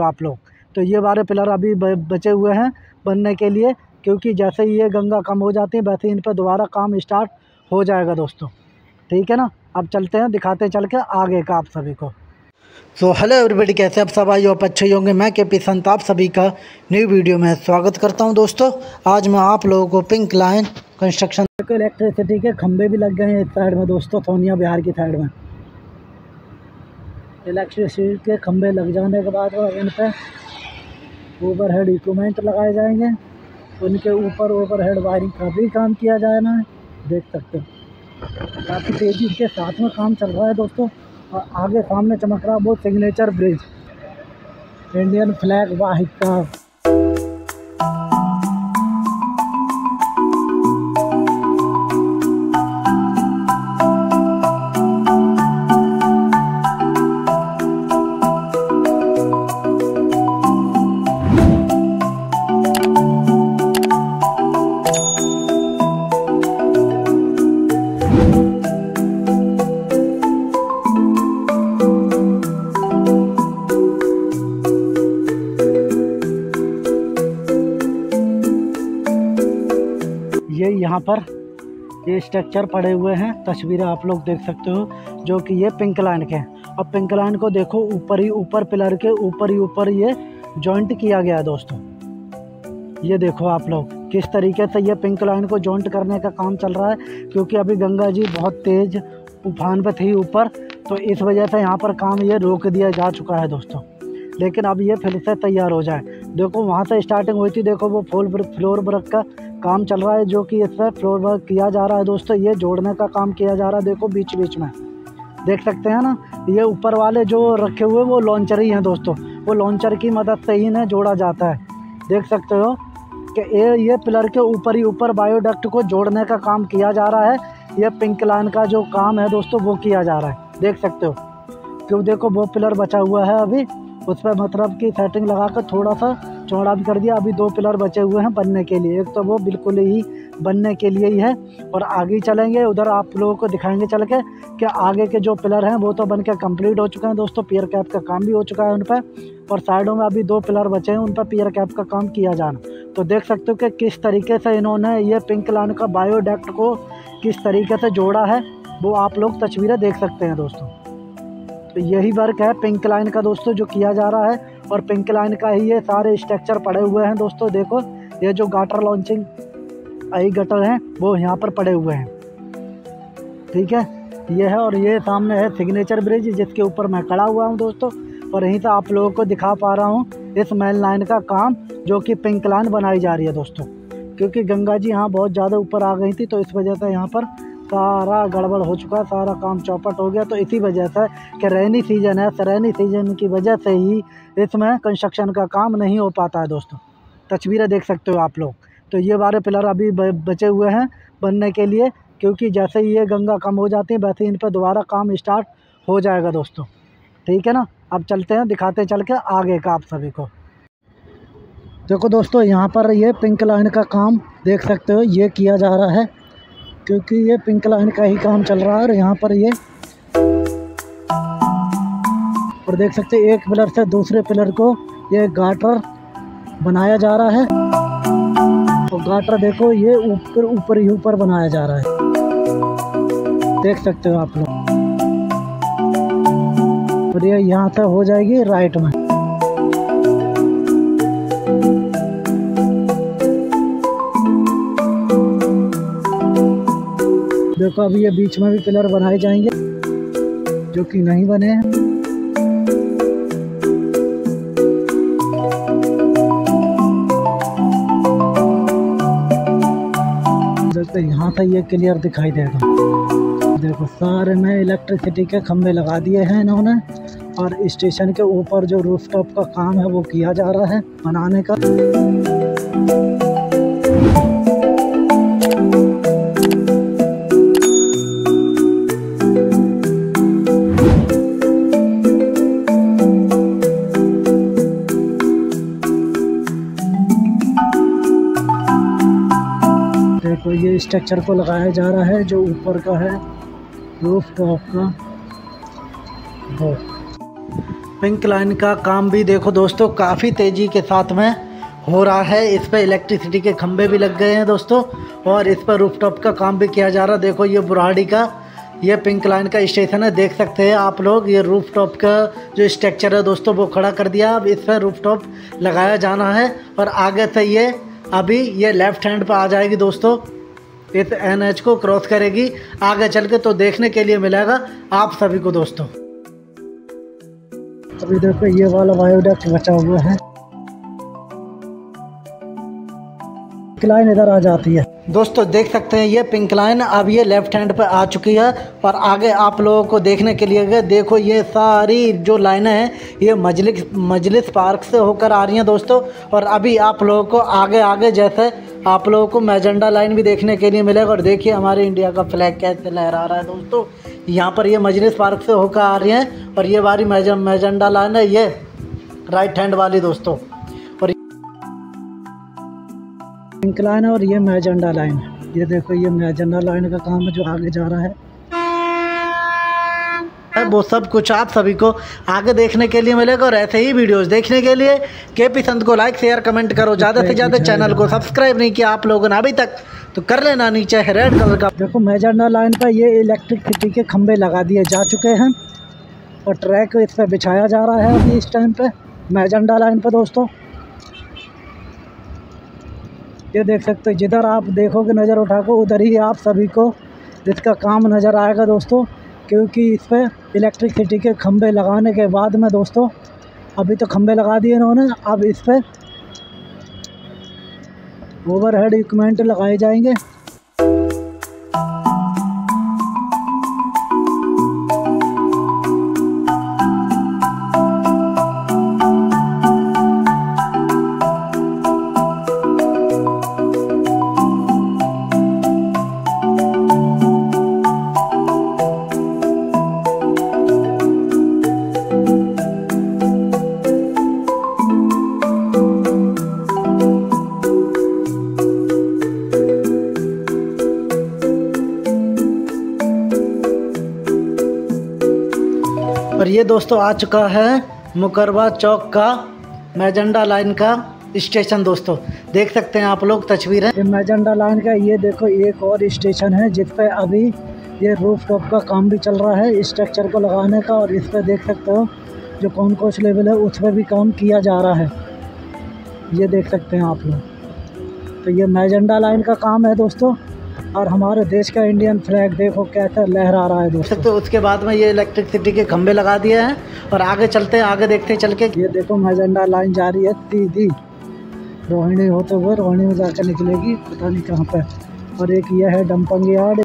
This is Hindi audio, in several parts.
हो आप लोग। तो ये 12 पिलर अभी बचे हुए हैं बनने के लिए, क्योंकि जैसे ही ये गंगा कम हो जाती है वैसे इन पर दोबारा काम स्टार्ट हो जाएगा दोस्तों। ठीक है ना, अब चलते हैं, दिखाते चल के आगे का आप सभी को। सो हेलो एवरीबॉडी, कैसे आप सब आई आप अच्छे होंगे। मैं के पी संत आप सभी का न्यू वीडियो में स्वागत करता हूं दोस्तों। आज मैं आप लोगों को पिंक लाइन कंस्ट्रक्शन के इलेक्ट्रिसिटी के खंभे भी लग गए हैं इस साइड में दोस्तों, सोनिया बिहार की साइड में। इलेक्ट्रिसिटी के खंभे लग जाने के बाद इन पर ओवरहेड इक्विपमेंट लगाए जाएंगे, उनके ऊपर ओवरहेड वायरिंग का भी काम किया जाना है। देख सकते हो काफ़ी तेज़ी के साथ में काम चल रहा है दोस्तों। और आगे सामने चमक रहा वो सिग्नेचर ब्रिज, इंडियन फ्लैग वाहिद का। ये यहाँ पर ये स्ट्रक्चर पड़े हुए हैं, तस्वीरें आप लोग देख सकते हो, जो कि ये पिंक लाइन के हैं। और पिंक लाइन को देखो ऊपर ही ऊपर पिलर के ऊपर ही ऊपर ये जॉइंट किया गया है दोस्तों। ये देखो आप लोग किस तरीके से ये पिंक लाइन को जॉइंट करने का काम चल रहा है, क्योंकि अभी गंगा जी बहुत तेज़ उफान पे थी ऊपर, तो इस वजह से यहाँ पर काम ये रोक दिया जा चुका है दोस्तों। लेकिन अब ये फिर से तैयार हो जाए। देखो वहाँ से स्टार्टिंग हुई थी, देखो वो फ्लोर वर्क का काम चल रहा है, जो कि इस पर फ्लोर वर्क किया जा रहा है दोस्तों। ये जोड़ने का काम किया जा रहा है, देखो बीच बीच में देख सकते हैं ना। ये ऊपर वाले जो रखे हुए वो लॉन्चर ही हैं दोस्तों, वो लॉन्चर की मदद से ही इन्हें जोड़ा जाता है। देख सकते हो कि ये पिलर के ऊपर ही ऊपर बायोडक्ट को जोड़ने का काम किया जा रहा है। ये पिंक लाइन का जो काम है दोस्तों वो किया जा रहा है, देख सकते हो। क्यों देखो वो पिलर बचा हुआ है अभी, उस पर मतलब की सेटिंग लगा कर थोड़ा सा चौड़ा भी कर दिया। अभी 2 पिलर बचे हुए हैं बनने के लिए, एक तो वो बिल्कुल ही बनने के लिए ही है, और आगे चलेंगे उधर आप लोगों को दिखाएंगे चल के कि आगे के जो पिलर हैं वो तो बन के कम्प्लीट हो चुके हैं दोस्तों। पियर कैप का काम भी हो चुका है उन पर, और साइडों में अभी 2 पिलर बचे हैं, उन पर पियर कैप का काम किया जाना। तो देख सकते हो कि किस तरीके से इन्होंने ये पिंक लाइन का बायोडक्ट को किस तरीके से जोड़ा है, वो आप लोग तस्वीरें देख सकते हैं दोस्तों। तो यही वर्क है पिंक लाइन का दोस्तों जो किया जा रहा है, और पिंक लाइन का ही ये सारे स्ट्रक्चर पड़े हुए हैं दोस्तों। देखो ये जो गाटर लॉन्चिंग आई गटर हैं वो यहाँ पर पड़े हुए हैं, ठीक है। ये है, और ये सामने है सिग्नेचर ब्रिज जिसके ऊपर मैं खड़ा हुआ हूँ दोस्तों, और यहीं से आप लोगों को दिखा पा रहा हूँ इस मेन लाइन का काम, जो कि पिंक लाइन बनाई जा रही है दोस्तों। क्योंकि गंगा जी यहाँ बहुत ज़्यादा ऊपर आ गई थी, तो इस वजह से यहाँ पर सारा गड़बड़ हो चुका है, सारा काम चौपट हो गया। तो इसी वजह से कि रेनी सीजन है, रेनी सीजन की वजह से ही इसमें कंस्ट्रक्शन का काम नहीं हो पाता है दोस्तों। तस्वीरें देख सकते हो आप लोग। तो ये 12 पिलर अभी बचे हुए हैं बनने के लिए, क्योंकि जैसे ही ये गंगा कम हो जाती है वैसे इन पर दोबारा काम स्टार्ट हो जाएगा दोस्तों। ठीक है ना, अब चलते हैं, दिखाते चल के आगे का आप सभी को। देखो दोस्तों यहाँ पर ये पिंक लाइन का काम देख सकते हो, ये किया जा रहा है, क्योंकि ये पिंक लाइन का ही काम चल रहा है। और यहाँ पर ये और देख सकते हैं एक पिलर से दूसरे पिलर को ये गाटर बनाया जा रहा है, और गाटर देखो ये ऊपर ही ऊपर बनाया जा रहा है, देख सकते हो आप लोग। और ये यहाँ से हो जाएगी राइट में। देखो अभी ये बीच में भी पिलर बनाए जाएंगे जो कि नहीं बने हैं। देखो यहाँ से ये क्लियर दिखाई देगा। देखो सारे में इलेक्ट्रिसिटी के खंभे लगा दिए हैं इन्होंने, और स्टेशन के ऊपर जो रूफटॉप का काम है वो किया जा रहा है बनाने का। देखो ये स्ट्रक्चर को लगाया जा रहा है जो ऊपर का है रूफ टॉप का वो। पिंक लाइन का काम भी देखो दोस्तों काफ़ी तेज़ी के साथ में हो रहा है। इस पर इलेक्ट्रिसिटी के खंभे भी लग गए हैं दोस्तों, और इस पर रूफटॉप का काम भी किया जा रहा है। देखो ये बुराड़ी का ये पिंक लाइन का स्टेशन है, देख सकते हैं आप लोग। ये रूफटॉप का जो स्ट्रक्चर है दोस्तों वो खड़ा कर दिया। अब इस पर रूफटॉप लगाया जाना है, और आगे से ये अभी ये लेफ़्ट हैंड पर आ जाएगी दोस्तों, इस NH को क्रॉस करेगी आगे चल के, तो देखने के लिए मिलेगा आप सभी को दोस्तों। अभी देखो ये वाला वायोडक्ट बचा हुआ है, पिंक लाइन इधर आ जाती है दोस्तों। देख सकते हैं ये पिंक लाइन अब ये लेफ्ट हैंड पर आ चुकी है, और आगे आप लोगों को देखने के लिए देखो ये सारी जो लाइनें हैं ये मजलिस पार्क से होकर आ रही हैं दोस्तों। और अभी आप लोगों को आगे आगे जैसे आप लोगों को मैजेंडा लाइन भी देखने के लिए मिलेगा। और देखिए हमारे इंडिया का फ्लैग कैसे लहरा रहा है दोस्तों। यहाँ पर ये मजलिस पार्क से होकर आ रही हैं, और ये वाली मैजेंडा लाइन है ये राइट हैंड वाली दोस्तों, और पिंक लाइन और ये मैजेंडा लाइन। ये देखो ये मैजेंडा लाइन का काम है जो आगे जा रहा है। वो सब कुछ आप सभी को आगे देखने के लिए मिलेगा। और ऐसे ही वीडियोस देखने के लिए KP संत को लाइक शेयर कमेंट करो, ज़्यादा से ज़्यादा चैनल को सब्सक्राइब नहीं किया आप लोगों ने अभी तक तो कर लेना, नीचे है रेड कलर का। देखो मैजेंडा लाइन पर ये इलेक्ट्रिसिटी के खंभे लगा दिए जा चुके हैं, और ट्रैक इस पर बिछाया जा रहा है अभी इस टाइम पे मैजेंडा लाइन पर दोस्तों। ये देख सकते हो, जिधर आप देखोगे नज़र उठा को उधर ही आप सभी को इसका काम नज़र आएगा दोस्तों। क्योंकि इस पर इलेक्ट्रिसिटी के खंभे लगाने के बाद में दोस्तों, अभी तो खंभे लगा दिए इन्होंने, अब इस पर ओवरहेड इक्विपमेंट लगाए जाएंगे। और ये दोस्तों आ चुका है मुकरबा चौक का मैजेंडा लाइन का स्टेशन दोस्तों। देख सकते हैं आप लोग तस्वीरें। ये मैजेंडा लाइन का ये देखो एक और स्टेशन है जिस पे अभी ये रूफ टॉप का काम भी चल रहा है स्ट्रक्चर को लगाने का। और इस पर देख सकते हो जो कॉन्कोर्स लेवल है उस पर भी काम किया जा रहा है, ये देख सकते हैं आप लोग। तो ये मैजेंडा लाइन का काम है दोस्तों। और हमारे देश का इंडियन फ्लैग देखो कैसा लहरा रहा है दोस्तों। तो उसके बाद में ये इलेक्ट्रिसिटी के खंभे लगा दिए हैं, और आगे चलते हैं, आगे देखते हैं चल के। ये देखो मैजेंडा लाइन जा रही है सीधी रोहिणी होते हुए, रोहिणी में जाकर निकलेगी पता नहीं कहाँ पे। और एक ये है डंपिंग यार्ड।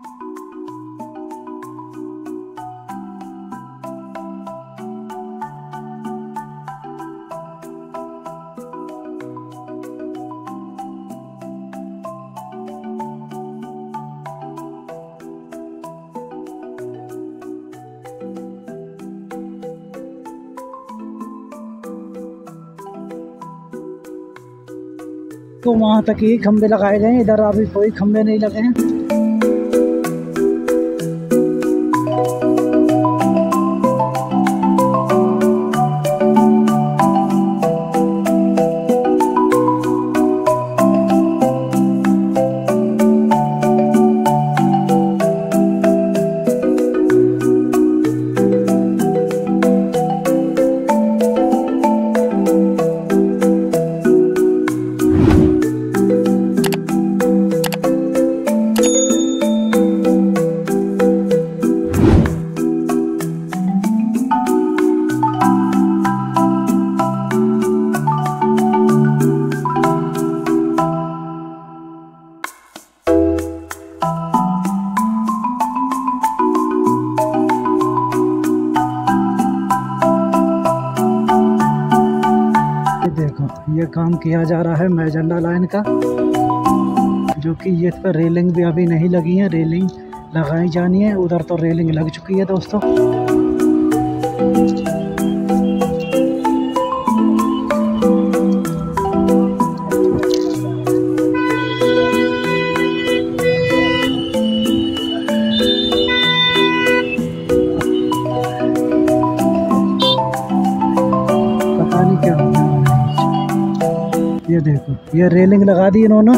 तो वहाँ तक ही खंभे लगाए गए हैं, इधर अभी कोई खंभे नहीं लगे हैं। ये काम किया जा रहा है मैजेंडा लाइन का, जो कि ये इस पर रेलिंग भी अभी नहीं लगी है, रेलिंग लगाई जानी है। उधर तो रेलिंग लग चुकी है दोस्तों। ये देखो, ये रेलिंग लगा दी इन्होंने।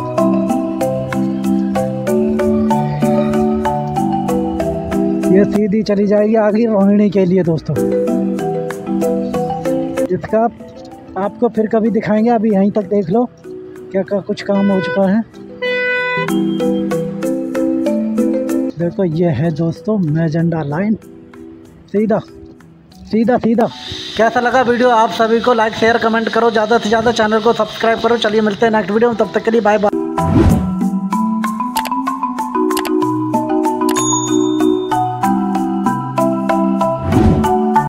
ये सीधी चली जाएगी आगे रोहिणी के लिए दोस्तों। इसका आपको फिर कभी दिखाएंगे, अभी यहीं तक देख लो क्या कुछ काम हो चुका है। देखो ये है दोस्तों मैजेंडा लाइन, सीधा सीधा सीधा। कैसा लगा वीडियो आप सभी को लाइक शेयर कमेंट करो, ज़्यादा से ज़्यादा चैनल को सब्सक्राइब करो। चलिए मिलते हैं नेक्स्ट वीडियो में, तब तक के लिए बाय बाय।